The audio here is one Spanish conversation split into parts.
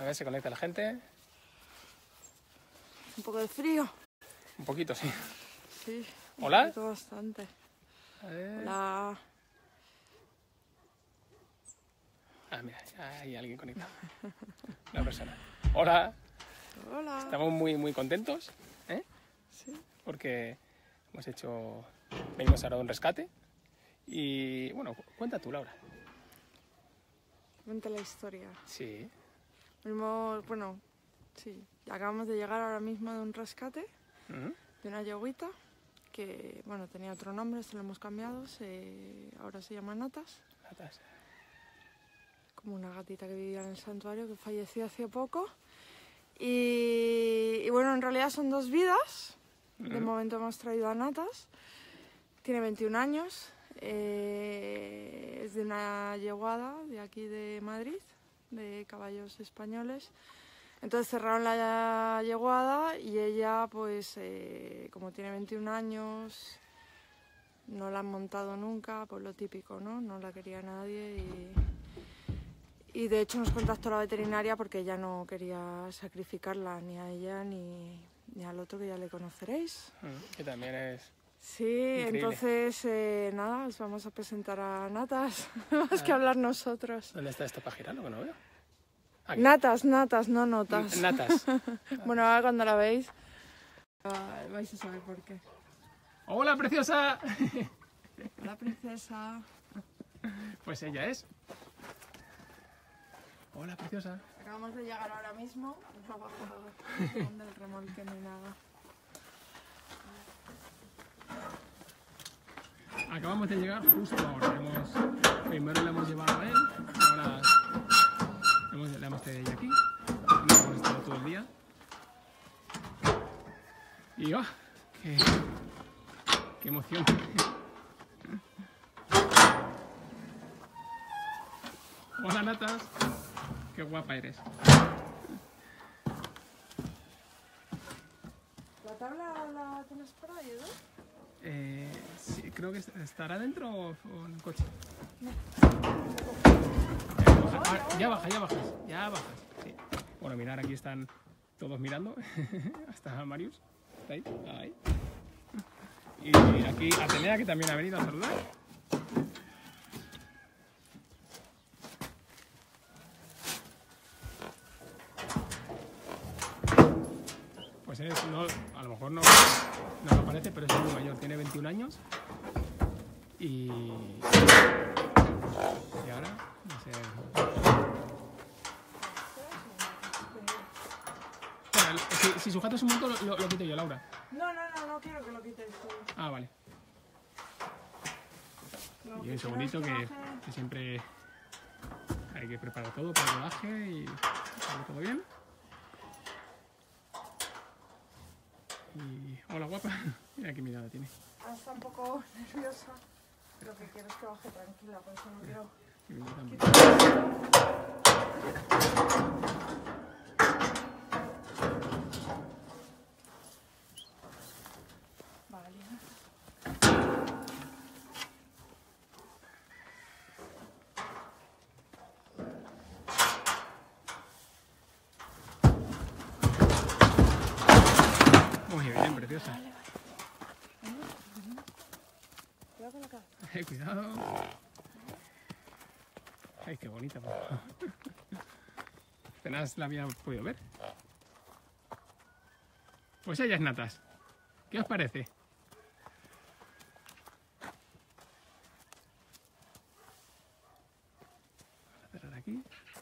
ver, se conecta la gente. Un poco de frío. Un poquito, sí. Sí. ¿Hola? Un poquito bastante. A ver. Hola. Ah, mira, hay alguien conectado. Una persona. Hola. Hola. Estamos muy contentos, ¿eh? Sí. Porque venimos ahora de un rescate. Y bueno, cuenta tú, Laura. Cuenta la historia. Sí. Bueno, sí. Acabamos de llegar ahora mismo de un rescate de una yeguita que, bueno, tenía otro nombre, se lo hemos cambiado. Ahora se llama Natas. Natas. Como una gatita que vivía en el santuario que falleció hace poco. Y bueno, en realidad son 2 vidas. De momento hemos traído a Natas. Tiene 21 años. Es de una yeguada de aquí de Madrid, de caballos españoles. Entonces cerraron la yeguada y ella, pues, como tiene 21 años, no la han montado nunca, pues lo típico, ¿no? No la quería nadie y de hecho nos contactó la veterinaria porque ella no quería sacrificarla ni a ella ni al otro que ya le conoceréis. Que también es... Sí, increíble. Entonces, nada, os vamos a presentar a Natas, más que hablar nosotros. ¿Dónde está esta página? No, que no veo. Aquí. Natas, no notas. Natas. Bueno, ahora cuando la veis, vais a saber por qué. ¡Hola, preciosa! Hola, princesa. Pues ella es. Hola, preciosa. Acabamos de llegar ahora mismo. No bajo del remolque ni nada. Acabamos de llegar justo ahora. Primero le hemos llevado a él, ahora le hemos traído aquí. Hemos estado todo el día. Y ¡oh! ¡Qué emoción! Hola, Natas. Qué guapa eres. ¿La tabla la tienes por ahí, ¿no? Sí, creo que estará dentro o en el coche. No. Ya bajas. Sí. Bueno, mirar, aquí están todos mirando. Hasta Marius. Está ahí. Y aquí Atenea, que también ha venido a saludar. Pues a lo mejor no lo parece, pero es muy mayor, tiene 21 años y ahora, no sé... Bueno, si sujetas un momento lo quito yo, Laura. No quiero que lo quites tú. Ah, vale. No, Y un segundito que siempre hay que preparar todo para el rodaje y todo bien. Y hola, guapa. Mira qué mirada tiene. Está un poco nerviosa. Lo que quiero es que baje tranquila, por eso no quiero. Vale. Muy bien, preciosa. Cuidado con la cabeza. Cuidado. Ay, qué bonita. Apenas la había podido ver. Pues ella es Natas. ¿Qué os parece? Vamos a cerrar aquí.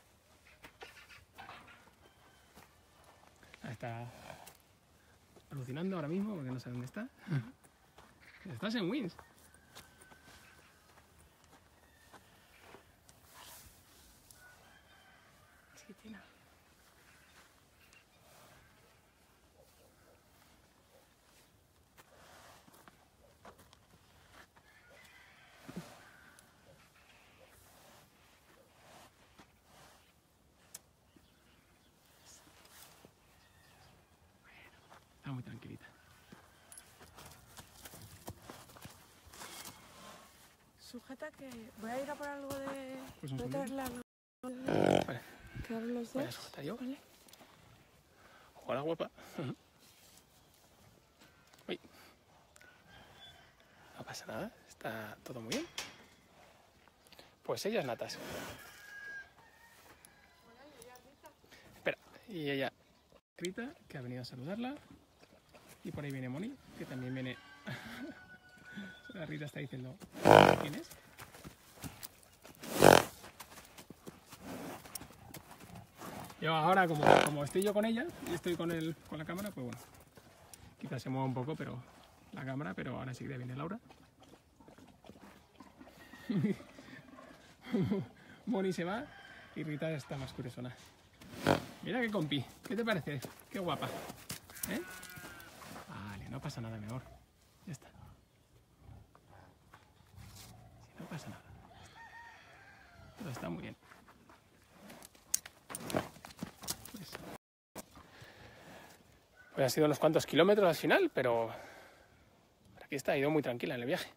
Ahí está alucinando ahora mismo porque no sé dónde está. Estás en Wins. Chiquitina. Está muy tranquilita. Sujeta que voy a ir a por algo de... Pues un voy a segundo. traerle algo. Vale. Quedaron los Voy a dos. sujetar yo. Vale. Hola, guapa. Uy. No pasa nada, está todo muy bien. Pues ellas natas. Espera, y ella, Rita, que ha venido a saludarla. Y por ahí viene Moni, que también viene. La Rita está diciendo, ¿quién es? Yo ahora, como estoy yo con ella y estoy con la cámara, pues bueno, quizás se mueva un poco pero la cámara, pero ahora sí que viene Laura. Moni se va y Rita está más curiosona. Mira qué compi, ¿qué te parece? Qué guapa. ¿Eh? Vale, no pasa nada, mi amor. Ya está. Sí, no pasa nada. Todo está muy bien. Pues ha sido unos cuantos kilómetros al final, pero aquí está, ha ido muy tranquila en el viaje.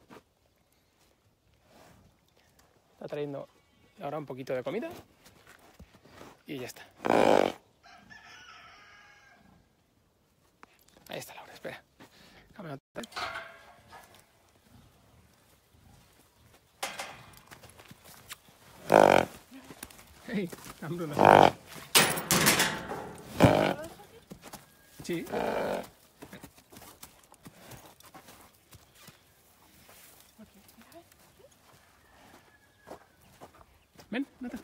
Está trayendo ahora un poquito de comida y ya está. Ahí está Laura, espera. Cámara. Hey, hambruna. Sí. Ven, Nata.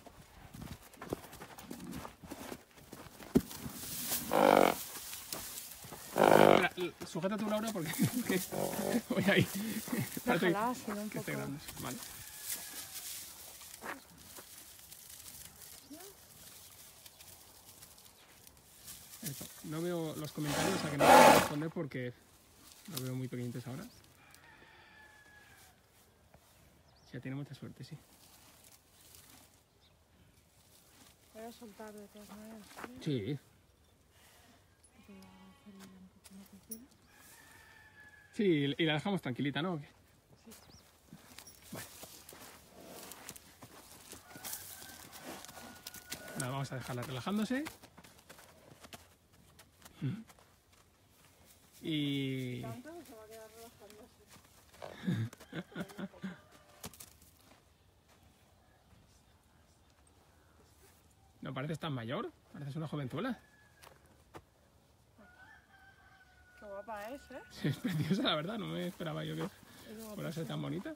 Espera, sujeta tu Laura porque voy ahí. Déjala, se ve un Que esté poco. grande. Vale. Eso. No veo los comentarios, o sea que no puedo responder porque los veo muy pequeñitos ahora. Ya tiene mucha suerte, sí. Voy a soltar de todas maneras. Sí. Sí, y la dejamos tranquilita, ¿no? Sí. Vale. Nada, vamos a dejarla relajándose. Y... ¿Tanto o se va a quedar relajándose? ¿No pareces tan mayor? Pareces una jovenzuela. Qué guapa es, ¿eh? Sí, es preciosa, la verdad. No me esperaba yo que Es fuera a guapa. ser tan bonita.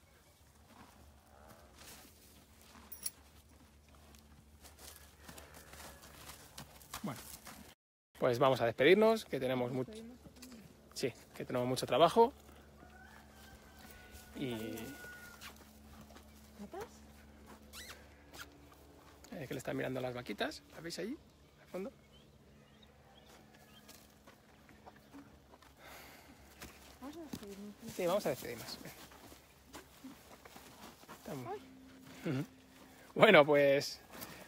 Bueno, pues vamos a despedirnos, que tenemos mucho... Sí, que tenemos mucho trabajo. Y... ¿Matas? que le están mirando las vaquitas. ¿Las veis allí, al fondo? Vamos a despedirnos. Sí, vamos a despedirnos. Ven. Estamos- Ujú. Bueno, pues...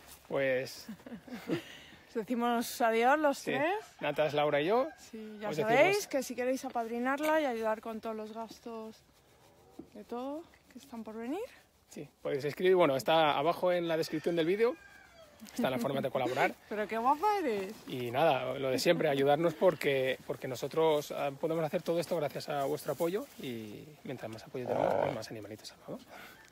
Decimos adiós los Sí, tres. Natas, Laura y yo. Sí, ya Os sabéis decimos- que si queréis apadrinarla y ayudar con todos los gastos de todo que están por venir. Sí, podéis escribir. Bueno, está abajo en la descripción del vídeo. Está la forma de colaborar. Pero qué guapa eres. Y nada, lo de siempre, ayudarnos porque nosotros podemos hacer todo esto gracias a vuestro apoyo y mientras más apoyo tenemos, pues más animalitos salvamos.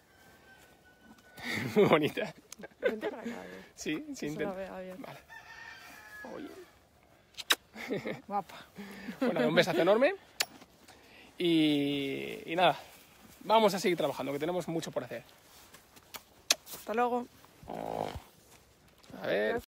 Muy bonita. Vente para acá, Sí, sí, que se la intento. vea bien. Vale. Oye. Guapa. Bueno, un besazo enorme. Y nada, vamos a seguir trabajando, que tenemos mucho por hacer. Hasta luego. A ver.